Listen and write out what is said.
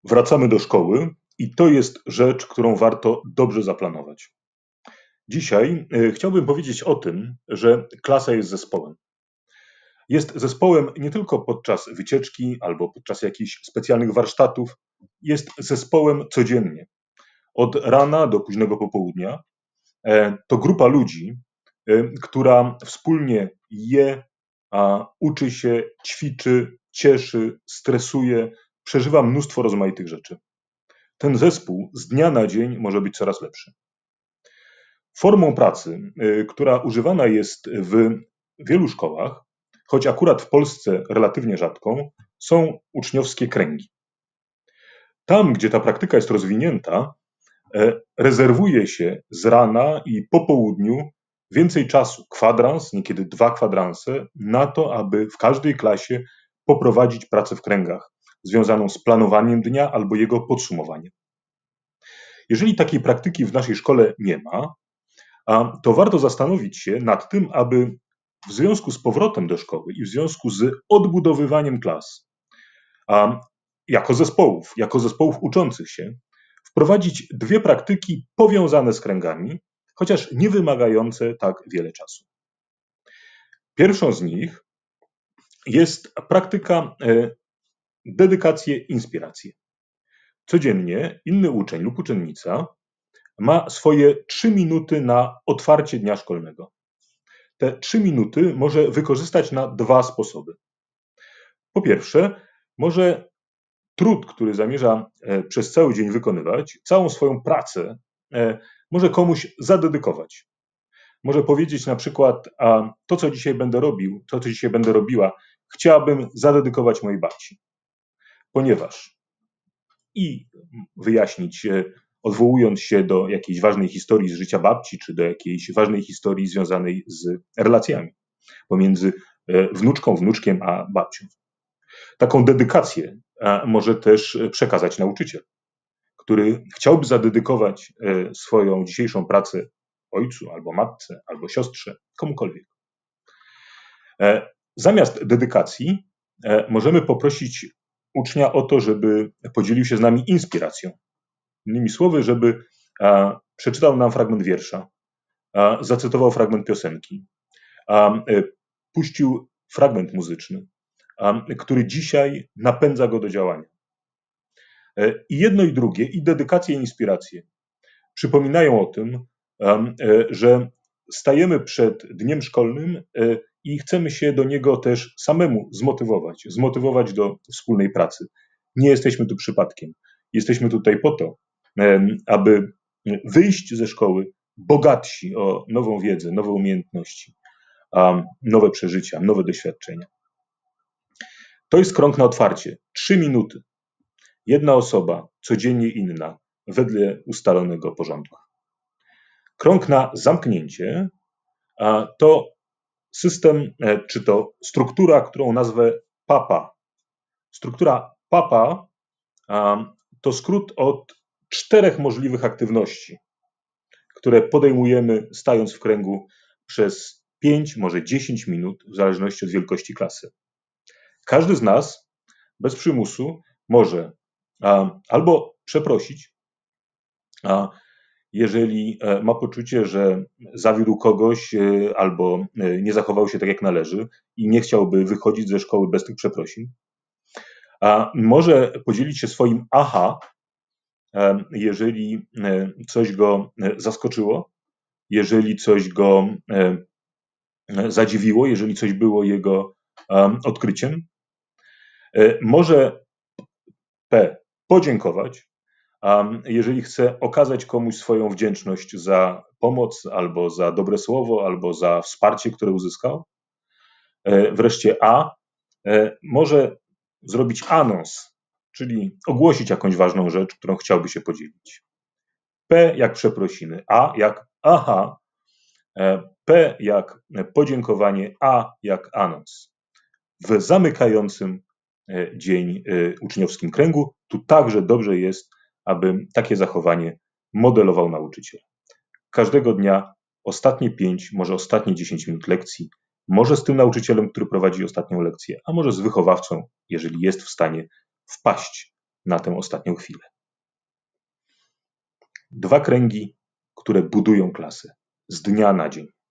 Wracamy do szkoły i to jest rzecz, którą warto dobrze zaplanować. Dzisiaj chciałbym powiedzieć o tym, że klasa jest zespołem. Jest zespołem nie tylko podczas wycieczki albo podczas jakichś specjalnych warsztatów, jest zespołem codziennie. Od rana do późnego popołudnia to grupa ludzi, która wspólnie je, uczy się, ćwiczy, cieszy, stresuje, przeżywa mnóstwo rozmaitych rzeczy. Ten zespół z dnia na dzień może być coraz lepszy. Formą pracy, która używana jest w wielu szkołach, choć akurat w Polsce relatywnie rzadką, są uczniowskie kręgi. Tam, gdzie ta praktyka jest rozwinięta, rezerwuje się z rana i po południu więcej czasu, kwadrans, niekiedy 2 kwadranse, na to, aby w każdej klasie poprowadzić pracę w kręgach, związaną z planowaniem dnia albo jego podsumowaniem. Jeżeli takiej praktyki w naszej szkole nie ma, to warto zastanowić się nad tym, aby w związku z powrotem do szkoły i w związku z odbudowywaniem klas, jako zespołów uczących się, wprowadzić 2 praktyki powiązane z kręgami, chociaż nie wymagające tak wiele czasu. Pierwszą z nich jest praktyka dedykacje-inspiracje. Codziennie inny uczeń lub uczennica ma swoje 3 minuty na otwarcie dnia szkolnego. Te 3 minuty może wykorzystać na 2 sposoby. Po pierwsze, może trud, który zamierza przez cały dzień wykonywać, całą swoją pracę, może komuś zadedykować. Może powiedzieć na przykład, to co dzisiaj będę robił, to co dzisiaj będę robiła, chciałabym zadedykować mojej babci. Ponieważ i wyjaśnić, odwołując się do jakiejś ważnej historii z życia babci, czy do jakiejś ważnej historii związanej z relacjami pomiędzy wnuczką, wnuczkiem a babcią. Taką dedykację może też przekazać nauczyciel, który chciałby zadedykować swoją dzisiejszą pracę ojcu, albo matce, albo siostrze, komukolwiek. Zamiast dedykacji możemy poprosić ucznia o to, żeby podzielił się z nami inspiracją. Innymi słowy, żeby przeczytał nam fragment wiersza, zacytował fragment piosenki, puścił fragment muzyczny, który dzisiaj napędza go do działania. I jedno i drugie, i dedykacje, i inspiracje przypominają o tym, że stajemy przed dniem szkolnym i chcemy się do niego też samemu zmotywować do wspólnej pracy. Nie jesteśmy tu przypadkiem. Jesteśmy tutaj po to, aby wyjść ze szkoły bogatsi o nową wiedzę, nowe umiejętności, nowe przeżycia, nowe doświadczenia. To jest krąg na otwarcie. 3 minuty. Jedna osoba, codziennie inna, wedle ustalonego porządku. Krąg na zamknięcie to system, czy to struktura, którą nazwę PAPA. Struktura PAPA to skrót od 4 możliwych aktywności, które podejmujemy stając w kręgu przez 5, może 10 minut, w zależności od wielkości klasy. Każdy z nas bez przymusu może albo przeprosić, jeżeli ma poczucie, że zawiódł kogoś albo nie zachował się tak jak należy i nie chciałby wychodzić ze szkoły bez tych przeprosin. Może podzielić się swoim aha, jeżeli coś go zaskoczyło, jeżeli coś go zadziwiło, jeżeli coś było jego odkryciem. Może podziękować, jeżeli chce okazać komuś swoją wdzięczność za pomoc, albo za dobre słowo, albo za wsparcie, które uzyskał. Wreszcie może zrobić anons, czyli ogłosić jakąś ważną rzecz, którą chciałby się podzielić. P jak przeprosiny, A jak aha, P jak podziękowanie, A jak anons. W zamykającym dzień uczniowskim kręgu tu także dobrze jest, aby takie zachowanie modelował nauczyciel. Każdego dnia ostatnie 5, może ostatnie 10 minut lekcji, może z tym nauczycielem, który prowadzi ostatnią lekcję, a może z wychowawcą, jeżeli jest w stanie wpaść na tę ostatnią chwilę. 2 kręgi, które budują klasę z dnia na dzień.